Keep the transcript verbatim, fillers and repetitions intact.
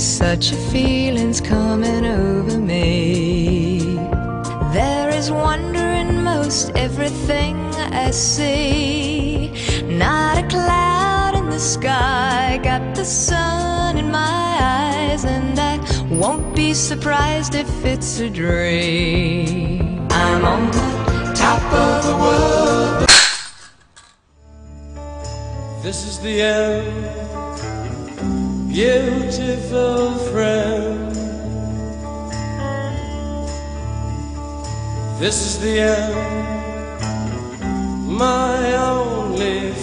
Such a feeling's coming over me. There is wonder in most everything I see. Not a cloud in the sky, got the sun in my eyes, and I won't be surprised if it's a dream. I'm on the top of the world. This is the end, beautiful friend. This is the end, my only